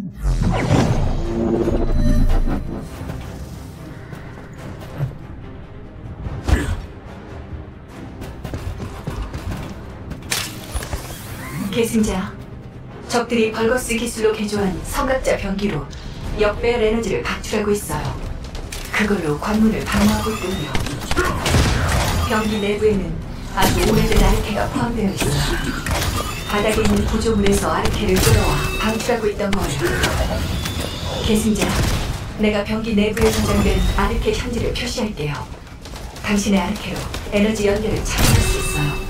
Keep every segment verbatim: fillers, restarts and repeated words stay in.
계승자, 적들이 벌거스 기술로 개조한 성각자 병기로 역배열 에너지를 방출하고 있어요. 그걸로 관문을 방어하고 있군요. 병기 내부에는 아주 오래된 아르케가 포함되어 있어 바닥에 있는 구조물에서 아르케를 끌어와 방출하고 있던 거예요. 계승자, 내가 병기 내부에 저장된 아르케 현지를 표시할게요. 당신의 아르케로 에너지 연결을 착용할 수 있어요.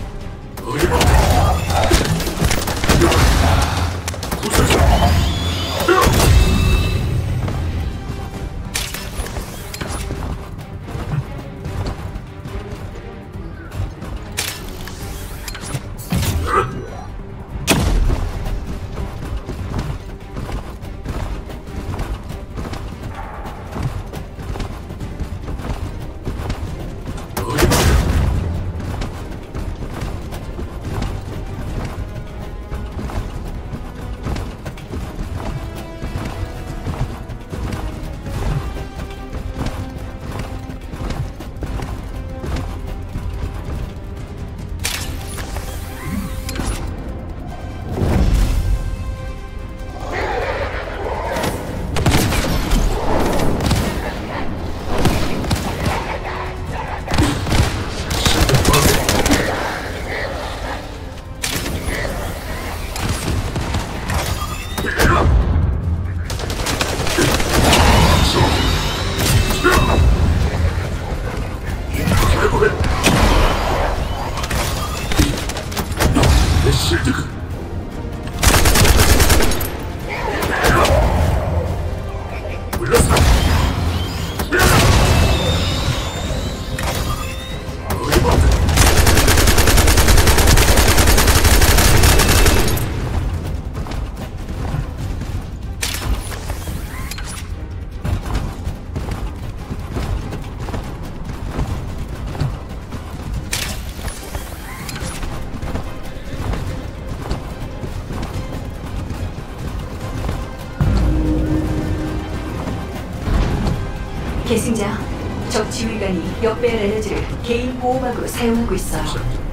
계승자, 적 지휘관이 역배열 에너지를 개인 보호막으로 사용하고 있어요.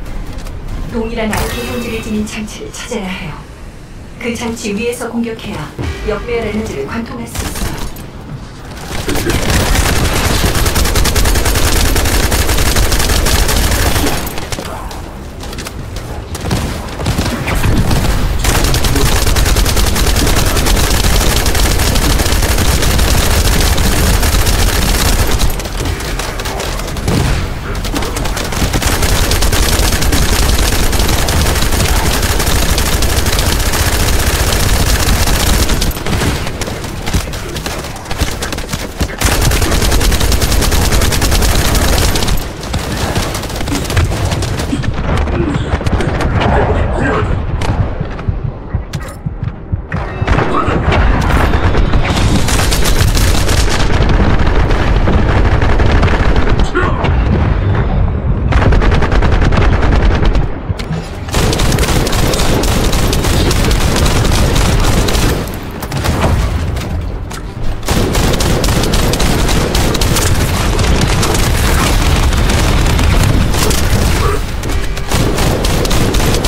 동일한 아르케 현지를 지닌 장치를 찾아야 해요. 그 장치 위에서 공격해야 역배열 에너지를 관통할 수 있어요.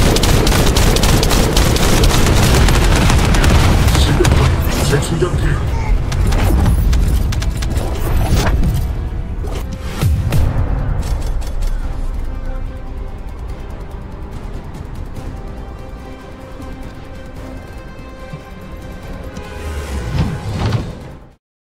충전기를